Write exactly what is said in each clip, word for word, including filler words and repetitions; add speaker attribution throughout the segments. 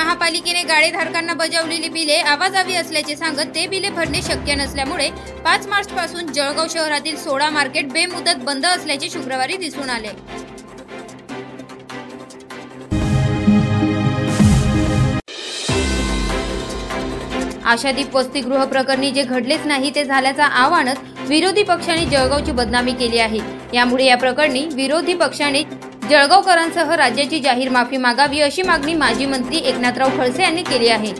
Speaker 1: महापालिकेने गाळेधारकांना बजावलेली बिले आवाजावी असल्याचे सांगत ते बिले भरणे शक्य नसल्यामुळे पाच मार्च पासून जळगाव शहरातील सोळा मार्केट बेमुदत बंद असल्याचे शुक्रवारी दिसून आले। आशादीप वसतिगृह प्रकरणी जे घडलेच नाही ते झाल्याचा आवाहनच विरोधी पक्षाने जळगावची बदनामी केली आहे। यामुळे या प्रकरणी विरोधी पक्षाने जळगावकरांसह राज्याची जाहीर माफी मागावी अशी मागणी माजी मंत्री एकनाथराव खडसे यांनी केली आहे।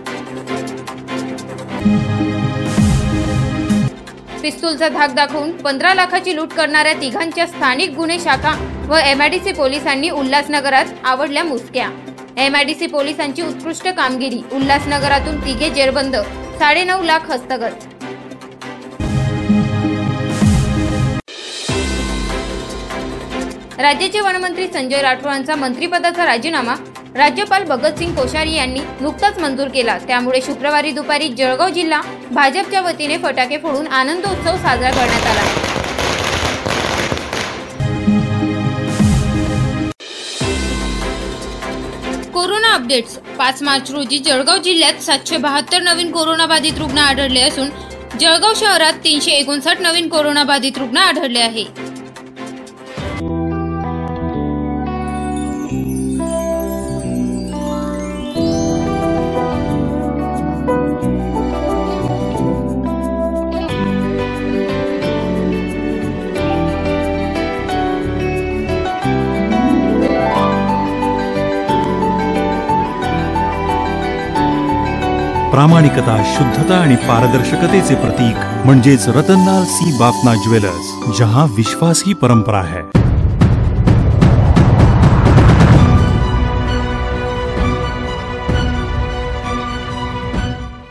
Speaker 1: पिस्तूलचा धाक दाखवून पंधरा लाखाची लूट करणाऱ्या तिघांच्या स्थानिक गुन्हे शाखा व एमआयडीसी पोलिसांनी उल्हासनगरात आवडल्या मुसक्या। एमआयडीसी पोलिसांची उत्कृष्ट कामगिरी, उल्हासनगरातून तिघे जेरबंद, साडेनऊ लाख हस्तगत। राज्याचे वनमंत्री संजय राठोड यांचा मंत्रिपदाचा राजीनामा राज्यपाल भगतसिंग कोश्यारी यांनी नुकताच मंजूर केला। त्यामुळे शुक्रवारी दुपारी जळगाव जिल्हा भाजपच्या वतीने फटाके फोडून आनंदोत्सव साजरा करण्यात आला। Corona updates. पाच मार्च रोजी जळगाव जिल्ह्यात सातशे बहात्तर नवीन कोरोना बाधित रुग्ण आढळले असून जळगाव शहरात तीनशे एकोणसाठ नवीन कोरोना बाधित रुग्ण आढळले आहे।
Speaker 2: प्रामाणिकता, शुद्धता आणि पारदर्शकतेचे प्रतीक म्हणजेच रतनलाल सी बाफना ज्वेलर्स, जहां विश्वास ही परंपरा है।